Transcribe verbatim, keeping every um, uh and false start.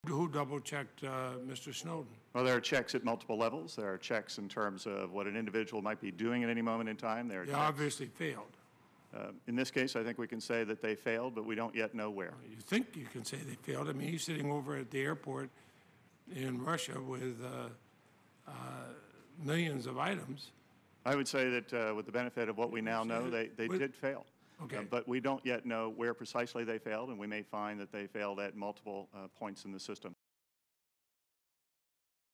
Who double-checked uh, Mister Snowden? Well, there are checks at multiple levels. There are checks in terms of what an individual might be doing at any moment in time. There are They checks. obviously failed. Uh, in this case, I think we can say that they failed, but we don't yet know where. You think you can say they failed. I mean, he's sitting over at the airport in Russia with uh, uh, millions of items. I would say that uh, with the benefit of what we now know, they, they With- did fail. Okay. Uh, but we don't yet know where precisely they failed, and we may find that they failed at multiple uh, points in the system.